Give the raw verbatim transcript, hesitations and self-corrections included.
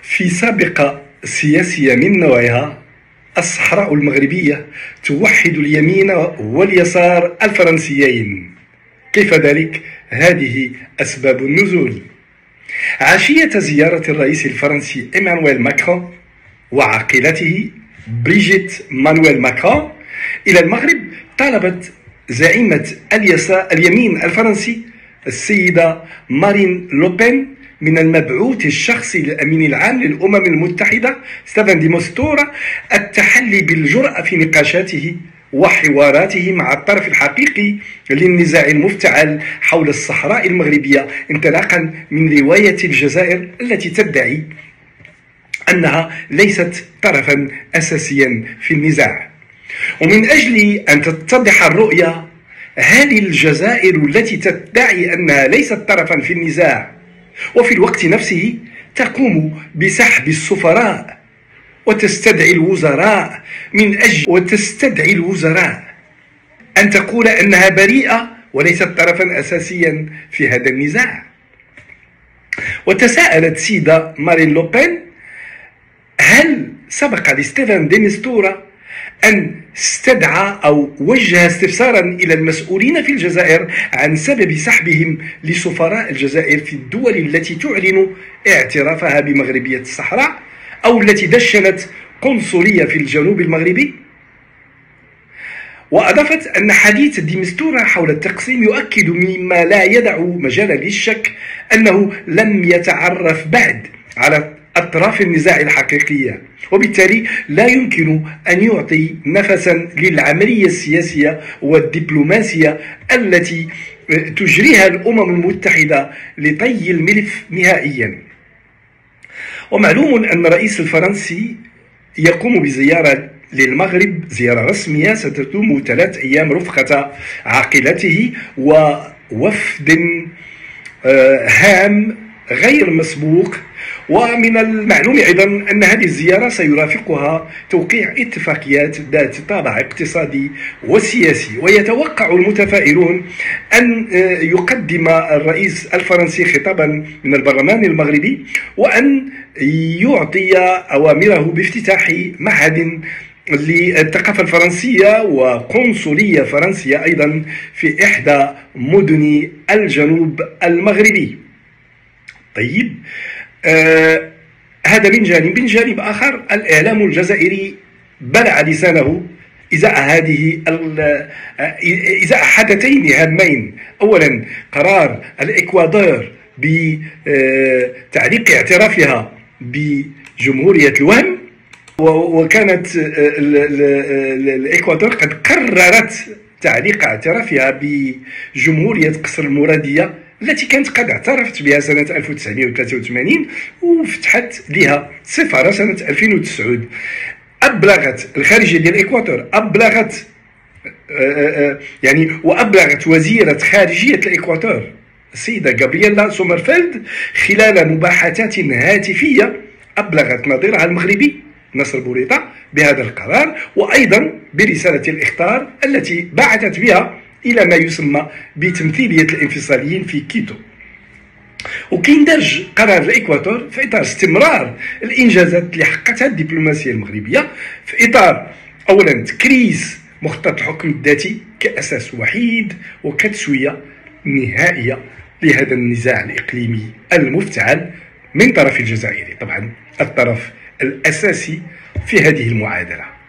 في سابقة سياسية من نوعها، الصحراء المغربية توحد اليمين واليسار الفرنسيين. كيف ذلك؟ هذه أسباب النزول. عشية زيارة الرئيس الفرنسي إيمانويل ماكرون وعاقلته بريجيت مانويل ماكرون إلى المغرب، طلبت زعيمة اليسار اليمين الفرنسي السيدة مارين لوبين من المبعوث الشخصي للأمين العام للأمم المتحدة ستيفان دي مستورة التحلي بالجرأة في نقاشاته وحواراته مع الطرف الحقيقي للنزاع المفتعل حول الصحراء المغربية، انطلاقا من رواية الجزائر التي تدعي أنها ليست طرفا أساسيا في النزاع. ومن أجل أن تتضح الرؤية، هل الجزائر التي تدعي أنها ليست طرفا في النزاع وفي الوقت نفسه تقوم بسحب السفراء وتستدعي الوزراء من أجل وتستدعي الوزراء أن تقول أنها بريئة وليست طرفا أساسيا في هذا النزاع؟ وتساءلت سيدة مارين لوبين: هل سبق لستيفان دي مستورة أن استدعى أو وجه استفسارا إلى المسؤولين في الجزائر عن سبب سحبهم لسفراء الجزائر في الدول التي تعلن اعترافها بمغربية الصحراء أو التي دشنت قنصلية في الجنوب المغربي؟ وأضافت أن حديث دي مستورة حول التقسيم يؤكد مما لا يدع مجالا للشك أنه لم يتعرف بعد على أطراف النزاع الحقيقية، وبالتالي لا يمكن أن يعطي نفسا للعملية السياسية والدبلوماسية التي تجريها الأمم المتحدة لطي الملف نهائيا. ومعلوم أن الرئيس الفرنسي يقوم بزيارة للمغرب، زيارة رسمية ستدوم ثلاث أيام رفقة عاقلته ووفد هام غير مسبوق. ومن المعلوم أيضا أن هذه الزيارة سيرافقها توقيع اتفاقيات ذات طابع اقتصادي وسياسي. ويتوقع المتفائلون أن يقدم الرئيس الفرنسي خطابا من البرلمان المغربي وأن يعطي أوامره بافتتاح معهد للثقافة الفرنسية وقنصلية فرنسية أيضا في إحدى مدن الجنوب المغربي. طيب، آه هذا من جانب. من جانب آخر، الإعلام الجزائري بلع لسانه إزاء هذه إزاء حدثين هامين. أولا، قرار الإكوادور بتعليق اعترافها بجمهورية الوهم، وكانت الإكوادور قد قررت تعليق اعترافها بجمهورية قصر المرادية التي كانت قد اعترفت بها سنة ألف وتسعمائة وثلاثة وثمانين وفتحت لها سفارة سنة ألفين وتسعة. أبلغت الخارجية ديال الإكوادور، أبلغت يعني وأبلغت وزيرة خارجية الإكوادور السيدة غابرييلا سومرفيلد خلال مباحثات هاتفية، أبلغت نظيرها المغربي نصر بوريطة بهذا القرار، وأيضا برسالة الإخطار التي بعثت بها إلى ما يسمى بتمثيلية الانفصاليين في كيتو. وكيندرج قرار الإكوادور في إطار استمرار الإنجازات اللي حققتها الدبلوماسية المغربية في إطار أولا تكريس مخطط الحكم الذاتي كأساس وحيد وكتسوية نهائية لهذا النزاع الإقليمي المفتعل من طرف الجزائر، طبعا الطرف الأساسي في هذه المعادلة.